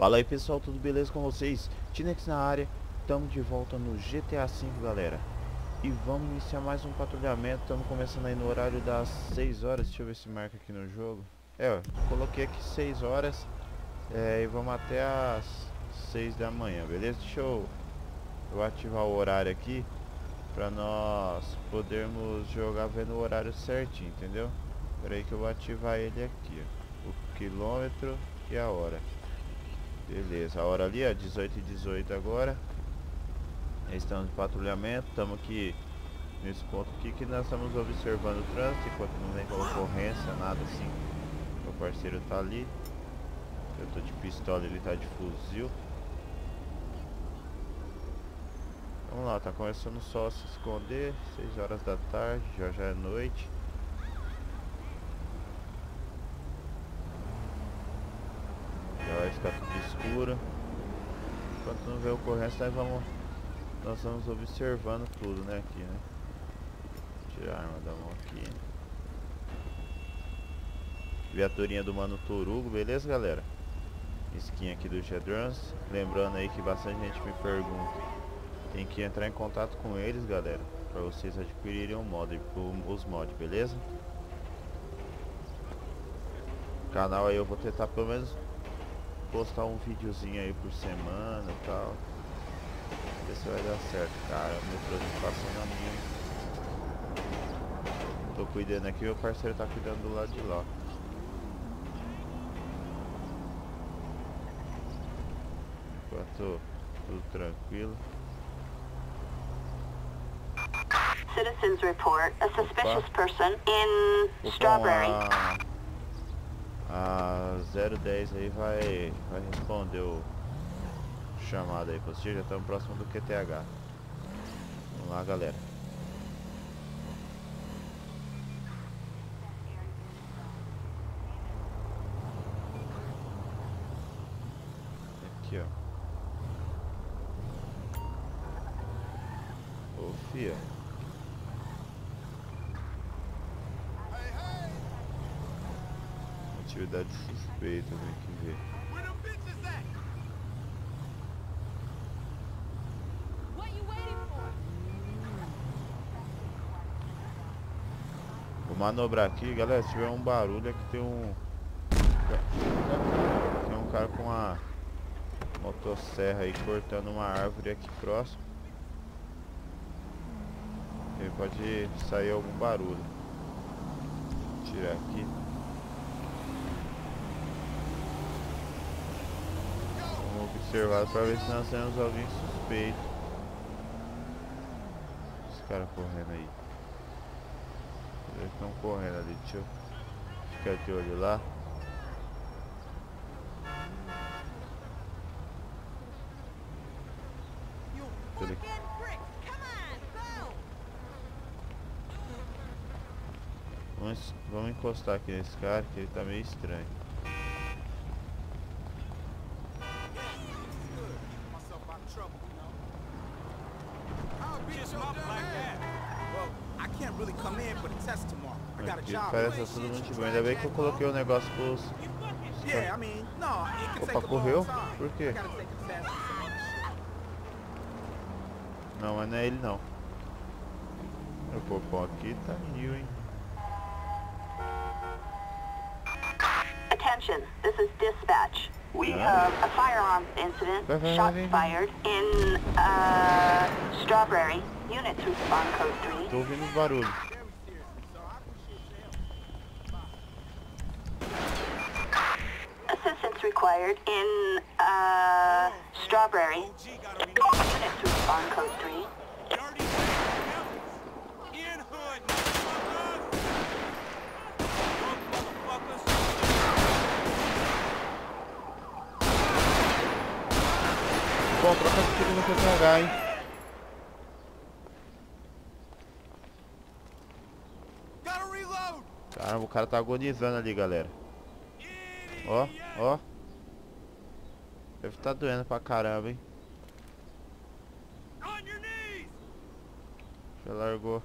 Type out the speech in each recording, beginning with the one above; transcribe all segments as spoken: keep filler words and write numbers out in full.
Fala aí pessoal, tudo beleza com vocês? Tinex na área, estamos de volta no G T A cinco, galera. E vamos iniciar mais um patrulhamento, estamos começando aí no horário das seis horas, deixa eu ver se marca aqui no jogo. É, ó, coloquei aqui seis horas é, e vamos até as seis da manhã, beleza? Deixa eu, eu ativar o horário aqui pra nós podermos jogar vendo o horário certinho, entendeu? Espera aí que eu vou ativar ele aqui, ó, o quilômetro e a hora. Beleza, a hora ali é dezoito e dezoito agora. Estamos em patrulhamento, estamos aqui nesse ponto aqui que nós estamos observando o trânsito, enquanto não vem com ocorrência, nada assim. Meu parceiro tá ali. Eu tô de pistola, ele tá de fuzil. Vamos lá, tá começando o sol a se esconder, seis horas da tarde, já já é noite. Já vai ficar tudo escuro. Enquanto não vê ocorrência, nós vamos, nós vamos observando tudo, né, aqui, né. Tirar a arma da mão aqui. Viaturinha do Mano Torugo, beleza, galera? Skin aqui do G-Drums. Lembrando aí que bastante gente me pergunta, tem que entrar em contato com eles, galera, para vocês adquirirem o mod, os mods, beleza? Canal aí eu vou tentar pelo menos postar um videozinho aí por semana e tal. Ver se vai dar certo, cara. O metrôzinho passando a minha. Tô cuidando aqui, meu parceiro tá cuidando do lado de lá. Enquanto tudo tranquilo. Citizens report a suspicious Opa. person in Opa, Strawberry. A, a zero dez aí vai, vai responder o chamado aí. Você já estamos próximo do Q T H. Vamos lá, galera. Aqui, ó. Ô, fia. Atividade suspeita, tem que ver. Vou manobrar aqui, galera. Se tiver um barulho, aqui tem um. Tem um cara com uma motosserra aí cortando uma árvore aqui próximo. Ele pode sair algum barulho. Vou tirar aqui. Vamos observar para ver se nós temos alguém suspeito. Os caras correndo aí. Eles estão correndo ali, deixa eu ficar de olho lá. Ele... Vamos, vamos encostar aqui nesse cara que ele tá meio estranho. Aqui parece todo mundo de boa. Ainda bem que eu coloquei o negócio pros... Opa, correu? Por quê? Não, mas não é ele não. O popó aqui tá new, hein? Attention, this is dispatch. We have a firearms incident, shots fired in uh, Strawberry. Units respond code three. Tô ouvindo os barulhos. Assistance required in uh, Strawberry. Units respond code three. Bom, troca de tiro no Q T H, hein? Caramba, o cara tá agonizando ali, galera. Ó, ó. Deve estar doendo pra caramba, hein? Já largou.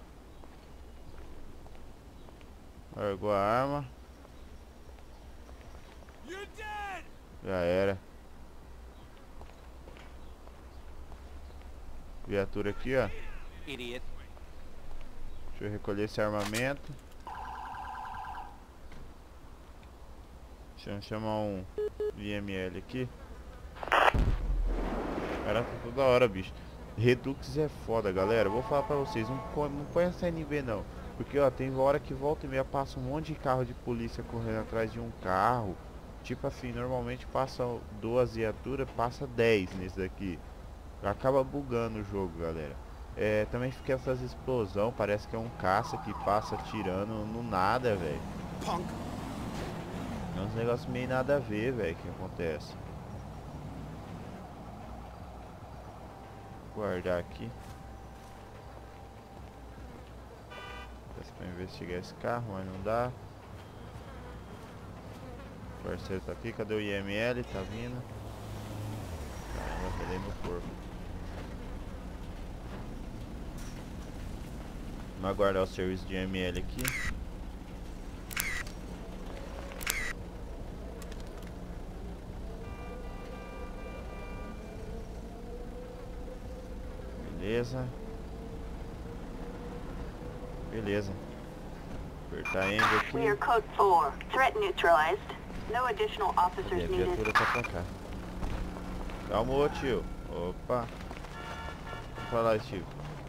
Largou a arma. Já era. viatura aqui, ó. Idiot. Deixa eu recolher esse armamento. Deixa eu chamar um I M L aqui. Cara, tá toda hora, bicho. Redux é foda, galera. Vou falar pra vocês, não põe, não põe essa N B não. Porque, ó, tem hora que volta e meia passa um monte de carro de polícia correndo atrás de um carro. Tipo assim, normalmente passa duas viaturas, passa dez nesse daqui. Acaba bugando o jogo, galera. É, também fica essas explosão, parece que é um caça que passa atirando no nada, velho. É uns negócios meio nada a ver, velho, que acontece. Vou guardar aqui. Parece pra investigar esse carro, mas não dá. O parceiro tá aqui, cadê o I M L? Tá vindo. Caramba, pelei no corpo. Vamos aguardar o serviço de I M L aqui. Beleza. Beleza. Apertar End aqui. Clear code four. Threat neutralized. No additional officers E a needed. viatura tá pra cá. Calma, ô tio. Opa. Vamos pra lá, tio.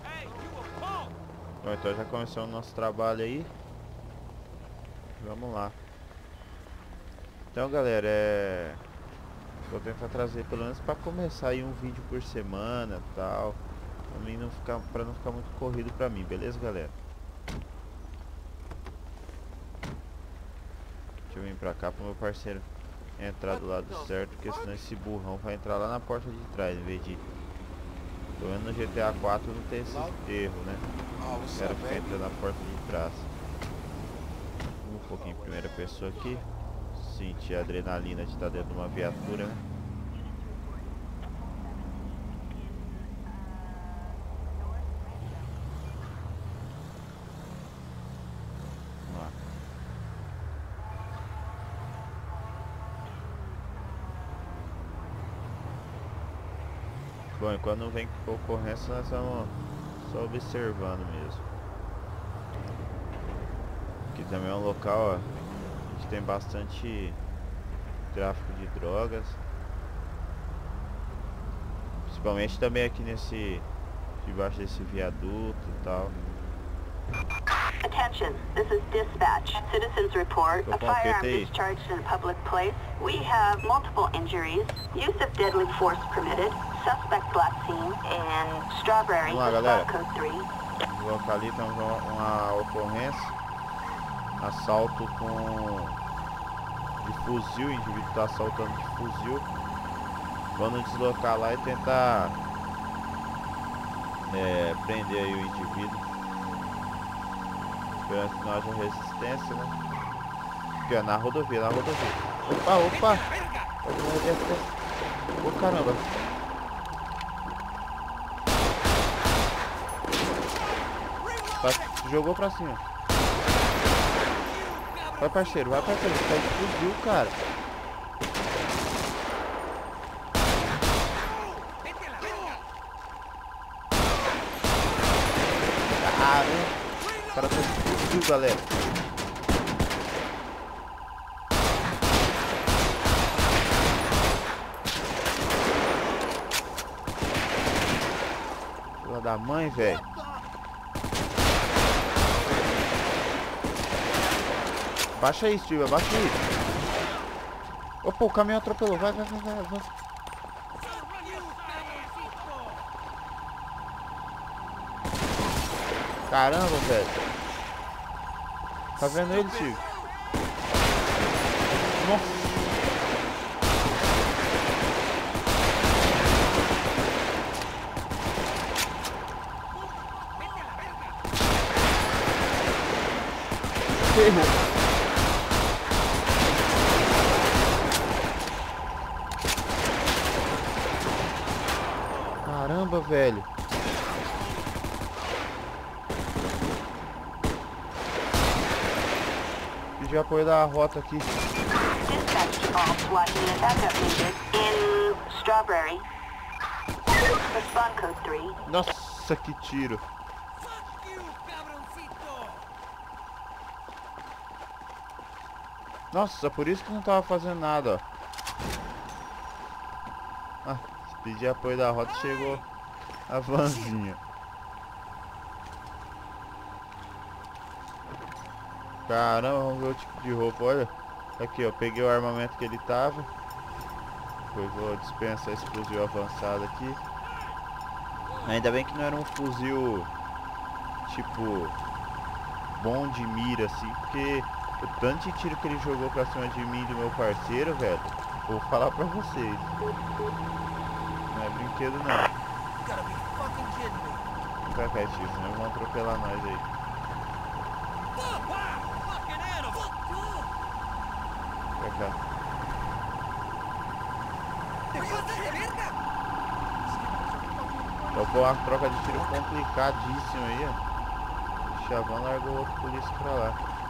Bom, então já começou o nosso trabalho aí. Vamos lá. Então, galera, é... vou tentar trazer pelo menos pra começar aí um vídeo por semana e tal. Pra mim não ficar, pra não ficar muito corrido pra mim, beleza, galera? Deixa eu vir pra cá pro meu parceiro entrar do lado certo, porque senão esse burrão vai entrar lá na porta de trás, em vez de... Tô vendo no G T A quatro não tem esse erro, né? O cara fica entrando na porta de trás. Um pouquinho em primeira pessoa aqui. Sentir a adrenalina de estar dentro de uma viatura, né? Vamos lá. Bom, e quando vem ocorrência nós estamos só observando mesmo. Aqui também é um local, ó, a gente tem bastante tráfico de drogas. Principalmente também aqui nesse, debaixo desse viaduto e tal. Attention, this is dispatch. Citizens report a firearm discharged in a public place. We have multiple injuries. Use of deadly force permitted. Suspect black scene in Strawberry, code three. No local ali temos uma, uma ocorrência. Assalto com de fuzil, o indivíduo está assaltando de fuzil. Vamos deslocar lá e tentar é, prender aí o indivíduo. Esperando que não haja resistência, né? Aqui, ó, na rodovia, na rodovia. Opa, opa! Ô, oh, caramba! Tá, jogou pra cima. Vai, parceiro, vai, parceiro. Tá de fuzil, cara. Caramba! O cara tá de fuzil, galera. Filha da mãe, velho. Baixa aí, Steve, abaixa aí. Opa, o caminhão atropelou. Vai, vai, vai, vai, vai. Caramba, velho. Tá vendo ele, Steve? Nossa. Ferrou. Caramba, velho. Pedi apoio da rota aqui. Dispatch to all SWAT unit backup needed in Strawberry. Respond code three. Nossa, que tiro. Nossa, por isso que não tava fazendo nada, ó. Ah, se pedir apoio da rota, chegou a vanzinha. Caramba, vamos ver o tipo de roupa, olha. Aqui, ó, peguei o armamento que ele tava. Depois vou dispensar esse fuzil avançado aqui. Ainda bem que não era um fuzil, tipo, bom de mira, assim, porque o tanto de tiro que ele jogou pra cima de mim e do meu parceiro, velho, vou falar pra vocês. Não é brinquedo, não. Pra cá, tio, senão vão atropelar nós aí. Pra cá. Eu vou uma troca de tiro complicadíssima aí, ó. O Chavão largou outro polícia pra lá.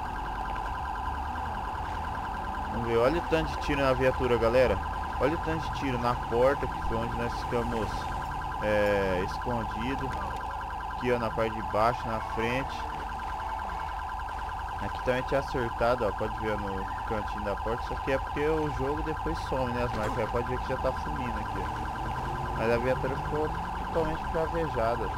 Vamos ver, olha o tanto de tiro na viatura, galera. Olha o tanto de tiro na porta, que foi onde nós ficamos é, escondido. Aqui, ó, na parte de baixo, na frente. Aqui também tinha acertado, ó, pode ver no cantinho da porta. Só que é porque o jogo depois some, né, as marcas. Pode ver que já tá sumindo aqui, ó. Mas a viatura ficou totalmente cravejada.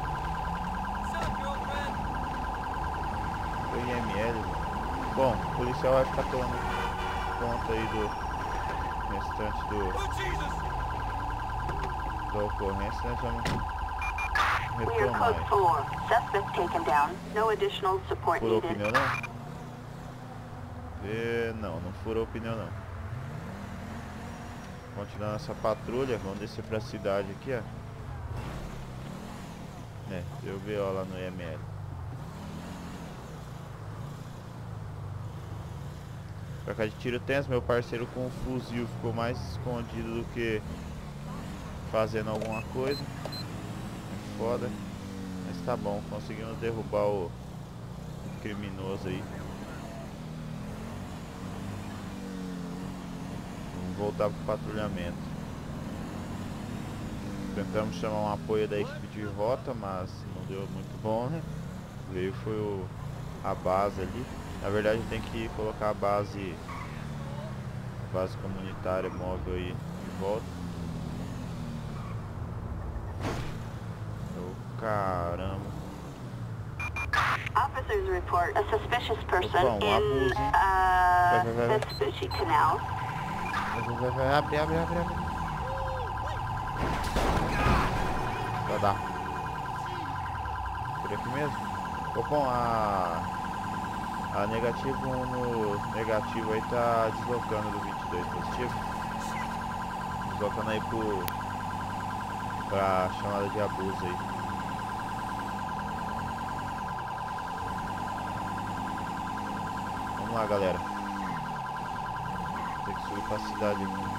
Foi I M L. Bom, o policial vai ficar tomando conta aí do restante do da ocorrência, né? Vamos retomar. Furou o pneu, não? E... não, não furou o pneu, não. Continuar nossa patrulha, vamos descer pra cidade aqui, ó. É, deu B O lá no I M L. Pra cá de tiro tenso, meu parceiro com o fuzil ficou mais escondido do que fazendo alguma coisa. É foda. Mas tá bom, conseguimos derrubar o, o criminoso aí. Vamos voltar pro patrulhamento. Tentamos chamar um apoio da equipe de rota, mas não deu muito bom, né? Veio foi o, a base ali. Na verdade tem que colocar a base base comunitária móvel aí de volta. Oh, caramba. Officers report a suspicious person Opa, um in uh, Vespucci Canal. Vai, vai, abre, abre, abre, abre. Vai dar. Por aqui mesmo? Opa, a... A negativo no negativo aí tá deslocando do vinte e dois positivo. Deslocando aí pro... pra chamada de abuso aí. Vamos lá, galera. Tem que subir pra cidade aqui.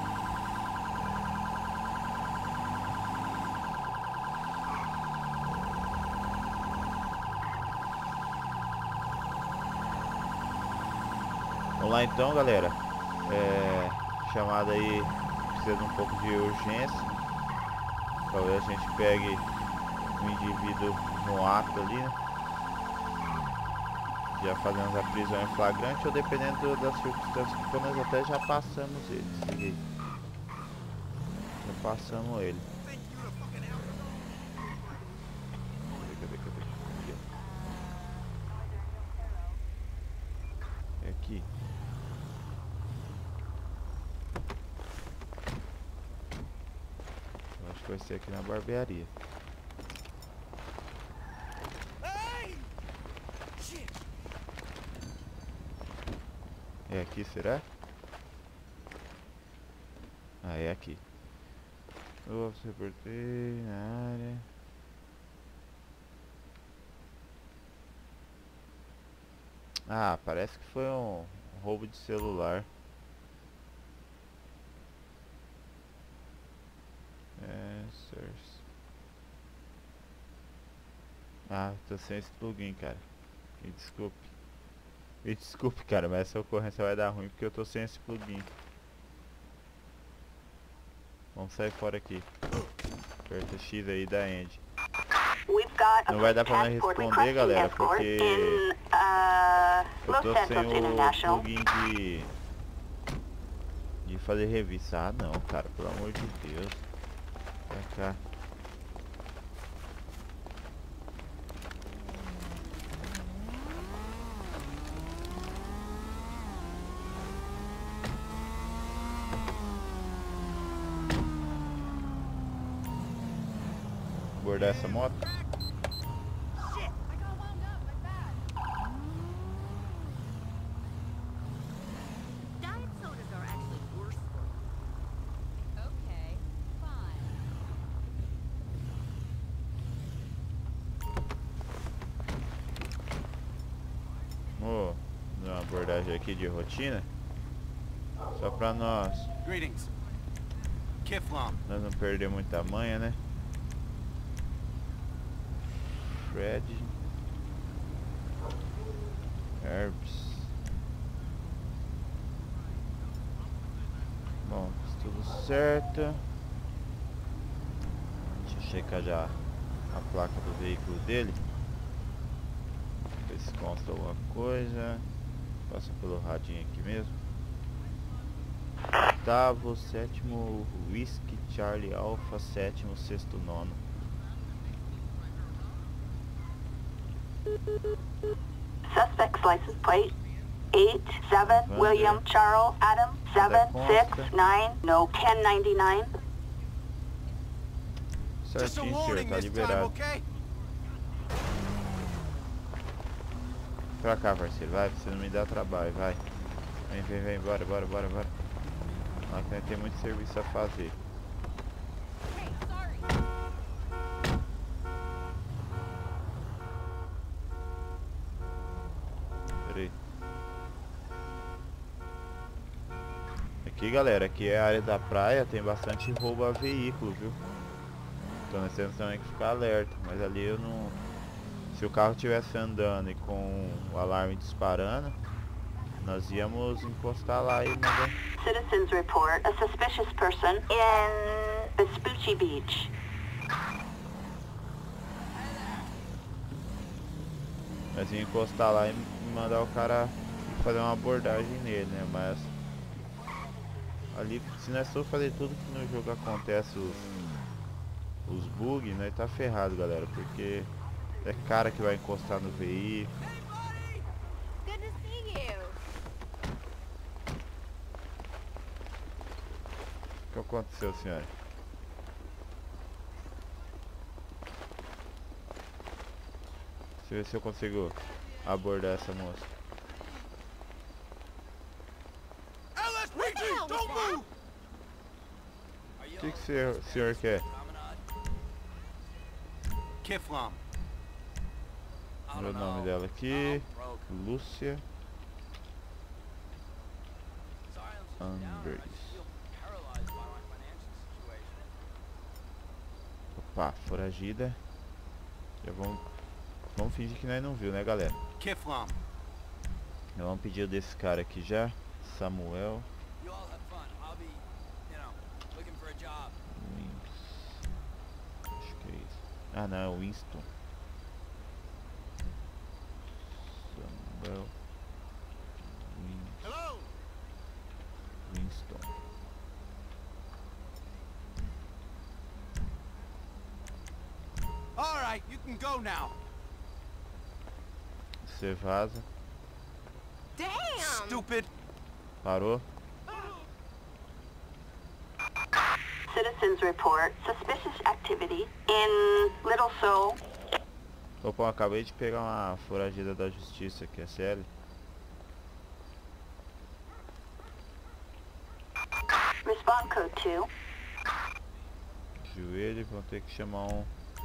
Vamos lá então, galera. É, chamada aí precisa de um pouco de urgência. Talvez a gente pegue um indivíduo no ato ali, né? Já fazemos a prisão em flagrante, ou dependendo das circunstâncias que for, nós até já passamos ele. Seguinte. Já passamos ele. Cadê, cadê, cadê? É aqui. Acho que vai ser aqui na barbearia. É aqui, será? Ah, é aqui. Eu reportei na área. Ah, parece que foi um roubo de celular. É, source. Ah, tô sem esse plugin, cara. Me desculpe. Me desculpe, cara, mas essa ocorrência vai dar ruim porque eu tô sem esse plugin. Vamos sair fora aqui. Aperta X aí da End. Não vai dar pra nós responder, galera, porque in, uh, eu tô sem o plugin de, de fazer revista. Ah não, cara, pelo amor de Deus. Pra cá. Abordar essa moto. Vou dar uma abordagem aqui de rotina, só pra nós nós não perder muita manha, né? Fred Herbs. Bom, tudo certo. Deixa eu checar já a placa do veículo dele, ver se consta alguma coisa. Passa pelo radinho aqui mesmo. Oitavo, sétimo, Whisky Charlie Alpha, sétimo, sexto, nono. Suspect's license plate eight seven William Charles Adam seven six nine no ten ninety-nine. Certinho, senhor, tá liberado. Pra cá, parceiro, vai, você não me dá trabalho, vai. Vem, vem, vem, bora, bora, bora, bora. Lá que tem muito serviço a fazer. Peraí. Aqui, galera, aqui é a área da praia, tem bastante roubo a veículo, viu? Então nós temos também que ficar alerta, mas ali eu não... Se o carro estivesse andando e com o alarme disparando, nós íamos encostar lá e mandar. Citizens report a suspicious person in Vespucci Beach. Nós íamos encostar lá e mandar o cara fazer uma abordagem nele, né? Mas ali, se nós for fazer tudo que no jogo acontece, os, os bugs, nós tá ferrado, galera, porque é cara que vai encostar no veículo. O que aconteceu, senhora? Deixa eu ver se eu consigo abordar essa moça. O que, que o senhor, o senhor quer? Kiflam. O nome dela aqui, Lúcia Anders. Opa, foragida. Já vamos, vamos fingir que nós não viu, né, galera? Kiflam. Já vamos pedir desse cara aqui já, Samuel. Acho que é isso. Ah, não, é o Winston. Samuel Winston. All right, you can go now. Você vaza. Damn. Stupid. Parou. Citizens report suspicious activity in Little Seoul. Opa, eu acabei de pegar uma foragida da justiça aqui, é sério. Respond code two. Joelho, vão ter que chamar um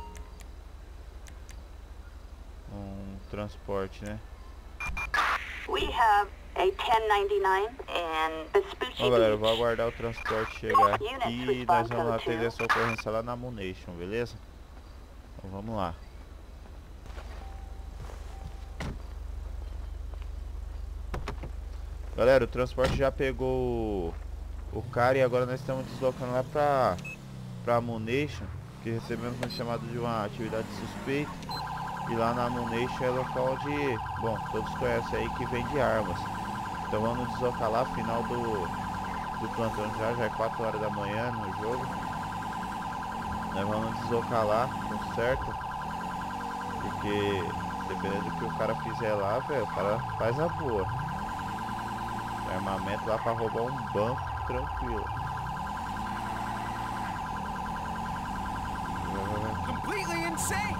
um transporte, né? We have a ten ninety-nine and Vespucci Bom, galera, eu vou Beach. aguardar o transporte chegar aqui e nós vamos atender essa ocorrência lá na Munition, beleza? Então vamos lá. Galera, o transporte já pegou o, o cara e agora nós estamos deslocando lá pra, pra Munition. que recebemos uma chamada de uma atividade suspeita. E lá na Ammunition é local de... Bom, todos conhecem aí que vende armas. Então vamos deslocar lá, final do, do plantão já, já é quatro horas da manhã no jogo. Nós vamos deslocar lá, com certo. Porque dependendo do que o cara fizer lá, velho, o cara faz a boa. Armamento lá pra roubar um banco tranquilo. Completely insane.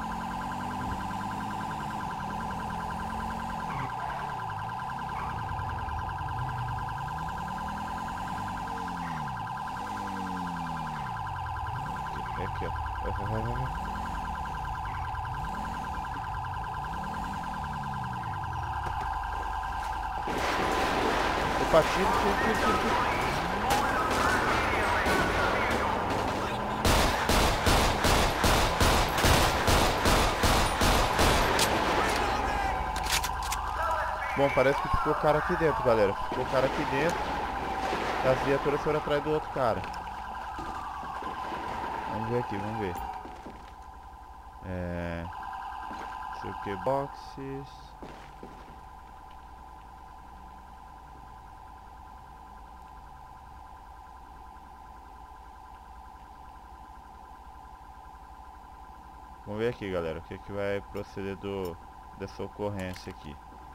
Aqui, ó. Vai, vai, vai, vai. Opa, tiro, tiro, tiro, tiro, tiro. Bom, parece que ficou cara aqui dentro, galera. Ficou cara aqui dentro. As viaturas foram atrás do outro cara. Vamos ver aqui, vamos ver. É... Não sei o que, boxes. Vamos ver aqui, galera, o que que vai proceder do, dessa ocorrência aqui.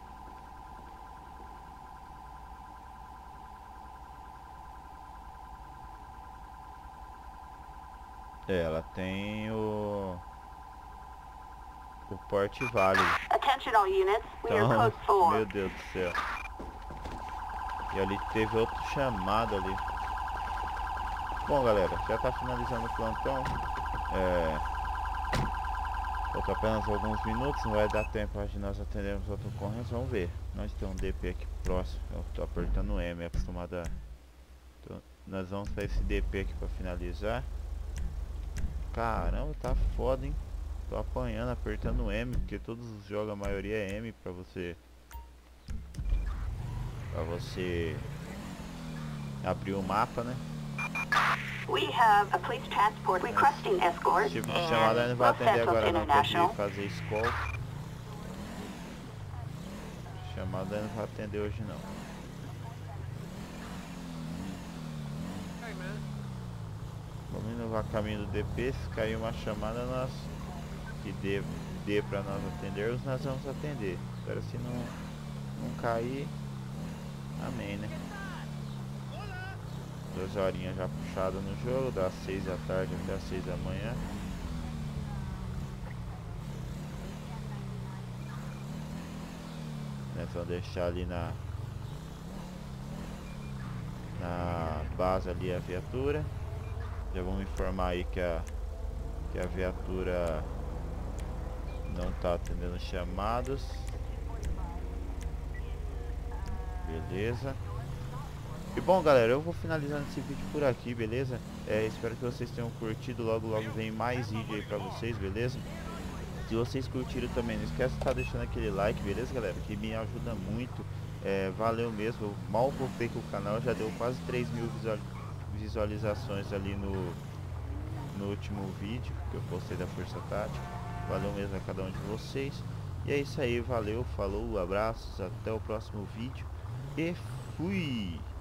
É, ela tem o o porte válido. Attention all units, we are Então, code four. meu Deus do céu. E ali teve outro chamado ali. Bom, galera, já tá finalizando o plantão. É... Falta apenas alguns minutos, não vai dar tempo de nós atendermos outra ocorrência. Vamos ver. Nós temos um D P aqui próximo. Eu tô apertando o M, é acostumado a... Então, nós vamos para esse D P aqui para finalizar. Caramba, tá foda, hein? Tô apanhando, apertando o M, porque todos os jogos, a maioria é M pra você... Pra você... abrir o mapa, né? We have a police transport requesting escort Tipo, and chamada não vai Los atender Santos agora não, pra International. ele fazer escolta. Chamada não vai atender hoje não. Hey, man. Vamos indo a caminho do D P, se cair uma chamada nós que dê, dê pra nós atendermos, nós vamos atender. Espero se não, não cair, amém, né? Duas horinhas já puxadas no jogo, das seis da tarde até as seis da manhã. Nós vamos deixar ali na na base ali a viatura. Já vamos informar aí que a que a viatura não está atendendo chamados. Beleza. E bom, galera, eu vou finalizando esse vídeo por aqui, beleza? É, espero que vocês tenham curtido. Logo logo vem mais vídeo aí pra vocês, beleza? Se vocês curtiram também, não esquece de estar deixando aquele like, beleza, galera? Que me ajuda muito. É, valeu mesmo, eu mal voltei com o canal, já deu quase três mil visual, visualizações ali no, no último vídeo que eu postei da Força Tática. Valeu mesmo a cada um de vocês. E é isso aí, valeu, falou, abraços, até o próximo vídeo e fui!